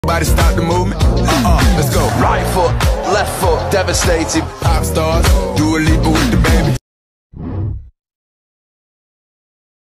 Stop the movement. Let's go. Right foot, left foot, devastating. Pop stars,